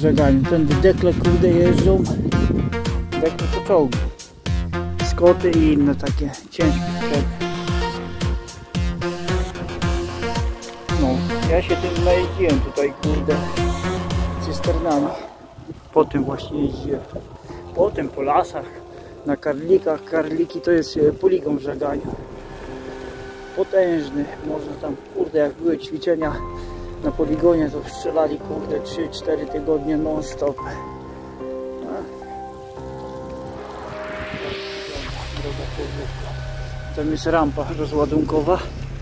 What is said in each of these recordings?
żeganiu. Tędy dekle kurde jeżdżą. Dekle to czołgi. Skoty i inne takie ciężkie sprzęty. No, ja się tym najeździłem tutaj kurde cysternami. Po tym właśnie jeździłem. Potem po lasach, na karlikach. Karliki to jest poligon w żeganiu. Potężny. Można tam kurde, jak były ćwiczenia na poligonie, to strzelali kurde 3-4 tygodnie non stop. Tam jest rampa rozładunkowa.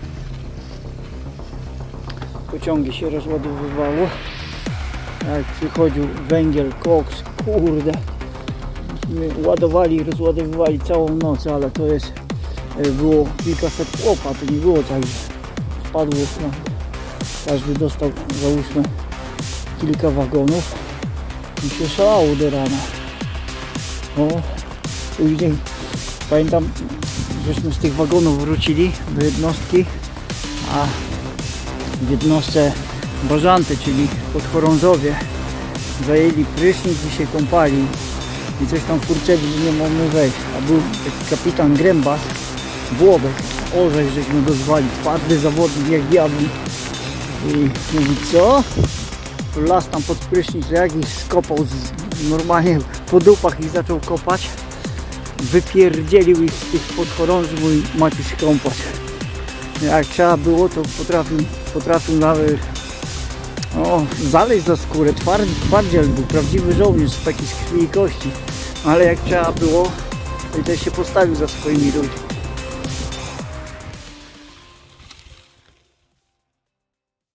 Pociągi się rozładowywało. Jak przychodził węgiel, koks, kurde. Ładowali i rozładowywali całą noc, ale to jest, było kilkaset chłopa, to nie było tak, że wpadło. No, każdy dostał, załóżmy, kilka wagonów i się szalało do rana. No, później pamiętam, żeśmy z tych wagonów wrócili do jednostki, a w jednostce Bażanty, czyli Podchorążowie, zajęli prysznic i się kąpali i coś tam kurczeli, nie mogli wejść, a był taki kapitan Grębas, Włodek, orzech żeśmy go zwali, twardy zawodnik jak diabli i mówi, co? Las tam pod prysznic, jak ich skopał, normalnie po dupach ich zaczął kopać, wypierdzielił ich z tych podchorąży, mój macie się kąpać. Jak trzeba było, to potrafił nawet zaleźć za skórę, twardziel był, prawdziwy żołnierz z takiej krwi i kości, ale jak trzeba było, to i też się postawił za swoimi ludźmi.